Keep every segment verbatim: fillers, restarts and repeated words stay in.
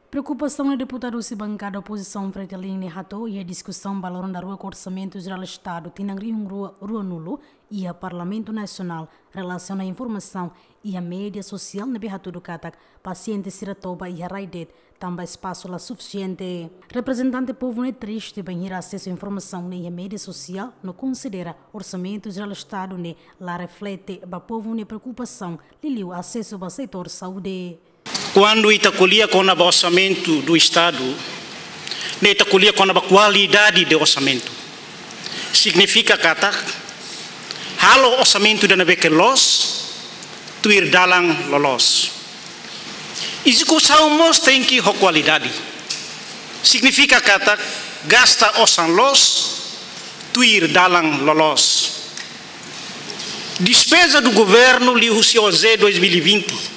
Preocupação do deputado se bancada da oposição frente à linha Rato e a discussão balorão da rua com Orçamento Geral do Estado Tinangri Rua, Rua Nulo e a Parlamento Nacional relação à informação e a mídia social na Berrato do Catak, paciente Siratoba e a Raidet, também espaço lá suficiente. Representante do povo é triste bem ir acesso à informação na mídia social, não considera Orçamento Geral do Estado ne lá reflete a povo ne preocupação, liliu acesso ao setor saúde. Quando itacolia com o orçamento do Estado, itacolia com a qualidade do orçamento. Significa que halo orçamento da nave que los, tuir dalang lolos. Execução mos tem que ter qualidade. Significa que gasta orçam los, tuir dalang lolos. Despesa do governo li o dois mil e vinte.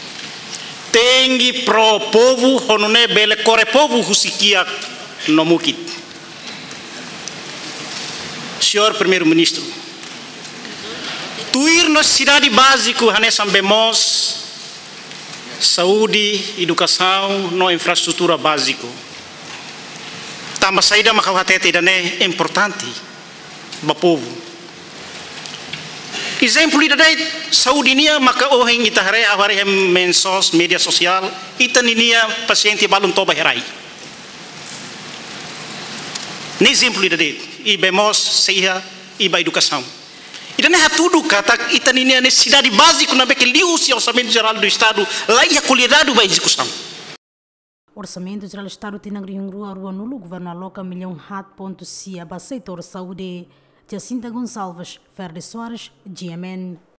Tengi pro povo honone bele kore povo husikia no mukit. Senhor Primeiro-Ministro, tuir na cidade básico hanesam bemos saúde, educação, no infraestrutura básico. Tamba saída makawatete dane é importante ba povo. Exemplo ida dai saúde nia maka oheng itahare aware mensos media sosial itaninia paciente balum toba herai. Ne exemplo ida dai i bemos seia i ba educação. Ida ne hatudu kata itaninia necessidade básica na beque liu se orçamento geral do estado lá e a qualidade ba execução. Orçamento Geral do Estado Tinangri Rua Rua Nulo governo aloca milhão hat ponto cia ba setor saúde. Jacinta Gonçalves, Ferde Soares, G M N.